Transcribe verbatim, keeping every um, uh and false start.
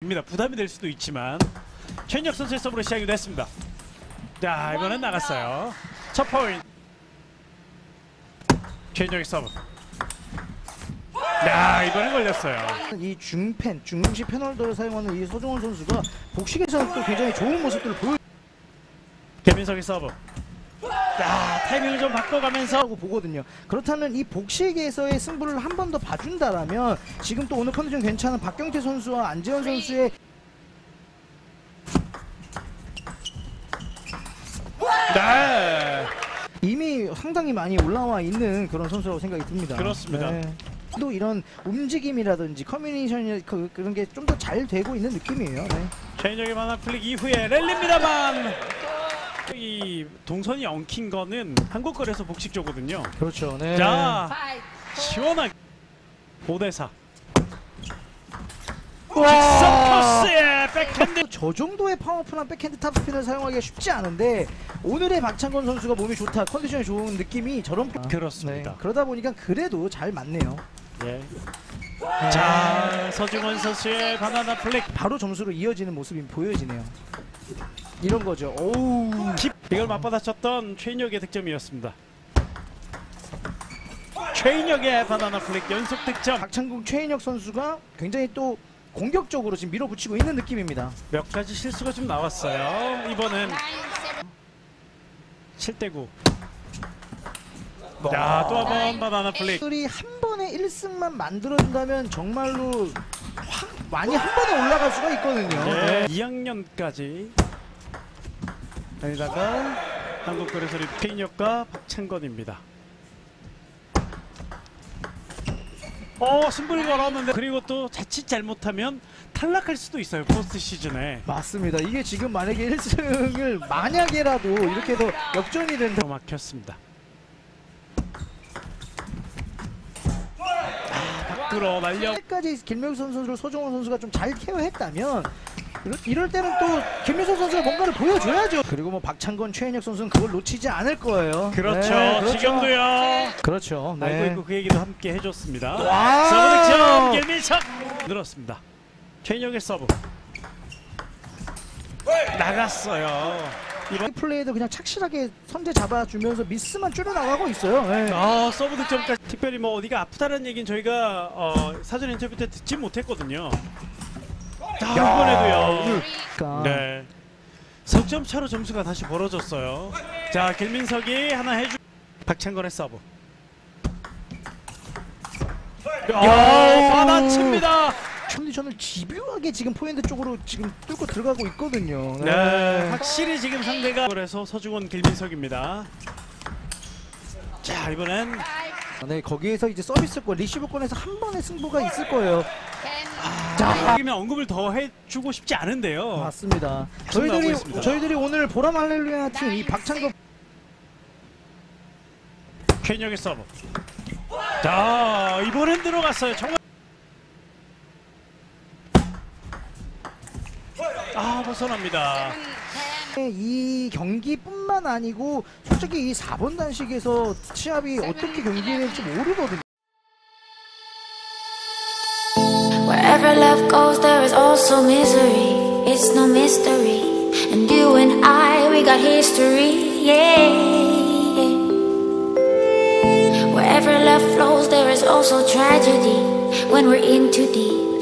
부담이 될 수도 있지만 최인혁 선수의 서브로 시작이 됐습니다. 자, 이번엔 나갔어요. 첫 포인트. 최인혁의 서브. 야, 이번엔 걸렸어요. 이 중펜, 중시 패널더를 사용하는 이 서정원 선수가 복식에서는 또 굉장히 좋은 모습들을 보여. 개민석의 서브. 자, 타이밍을 좀 바꿔가면서 하고 보거든요. 그렇다면 이 복식에서의 승부를 한 번 더 봐준다라면 지금 또 오늘 컨디션 괜찮은 박경태 선수와 안재현 선수의 네. 이미 상당히 많이 올라와 있는 그런 선수라고 생각이 듭니다. 그렇습니다. 네. 또 이런 움직임이라든지 커뮤니케이션이 그, 그런 게 좀 더 잘 되고 있는 느낌이에요. 네. 최인혁의 만화 플릭 이후에 랠리입니다만 이 동선이 엉킨 거는 한국 거래소 복식 쪽거든요. 그렇죠. 네. 자, 시원하게 오 대 사. 직선 코스의 백핸드. 저 정도의 파워풀한 백핸드 탑스핀을 사용하기가 쉽지 않은데 오늘의 박찬건 선수가 몸이 좋다, 컨디션이 좋은 느낌이 저런 그렇습니다. 네. 그러다 보니까 그래도 잘 맞네요. 예. 자, 서중원 선수의 바나나 플릭 바로 점수로 이어지는 모습이 보여지네요. 이런 거죠. 오우. 이걸 맞받아쳤던 최인혁의 득점이었습니다. 최인혁의 바나나 플릭 연속 득점. 박찬국, 최인혁 선수가 굉장히 또 공격적으로 지금 밀어붙이고 있는 느낌입니다. 몇 가지 실수가 좀 나왔어요. 이번엔 칠 대 구. 자, 또 한 번 바나나 플릭. 들이 한 번에 일 승만 만들어준다면 정말로 확 많이 한 번에 올라갈 수가 있거든요. 네. 이 학년까지 여기다가 한국거래소 최인혁과 박찬건입니다. 어, 승부를 걸었는데 그리고 또 자칫 잘못하면 탈락할 수도 있어요. 포스트 시즌에. 맞습니다. 이게 지금 만약에 일 승을 만약에라도 이렇게 더 역전이 된다. 막혔습니다. 아, 밖으로 날려. 끝까지 김명수 선수를 서정원 선수가 좀 잘 케어했다면 이럴, 이럴 때는 또 김명수 선수가 뭔가를 보여줘야죠. 그리고 뭐 박찬건, 최인혁 선수는 그걸 놓치지 않을 거예요. 그렇죠. 네, 그렇죠. 지금도요. 그렇죠. 네. 알고 있고 그 얘기도 함께 해줬습니다. 와우. 서브 득점 김민석 늘었습니다. 최인혁의 서브 나갔어요. 이번 플레이도 그냥 착실하게 선제 잡아주면서 미스만 줄여나가고 있어요. 네. 아, 서브 득점까지. 특별히 뭐 어디가 아프다는 얘기는 저희가 어, 사전 인터뷰 때 듣지 못했거든요. 자, 이번에도요. 그러니까. 네. 석점 차로 점수가 다시 벌어졌어요. 자, 길민석이 하나 해주. 박찬건의 서브. 야, 받아칩니다. 컨디션을 집요하게 지금 포핸드 쪽으로 지금 뚫고 들어가고 있거든요. 네. 네. 확실히 지금 상대가 그래서 서중원 길민석입니다. 자, 이번엔 네, 거기에서 이제 서비스권, 리시브권에서 한 번의 승부가 있을 거예요. 자, 여기면 언급을 더 해주고 싶지 않은데요. 맞습니다. 나오고 저희들이 있습니다. 저희들이 오늘 보람 할렐루야 팀 이 박찬건 최인혁의 서브. 자, 이번엔 들어갔어요. 정말. 아, 벗어납니다. 이 경기뿐만 아니고 솔직히 이 사 번 단식에서 시합이 어떻게 경기될지 모르거든요. Wherever love goes, there is also misery. It's no mystery. And you and I, we got history. Yeah. Wherever love flows, there is also tragedy. When we're in too deep.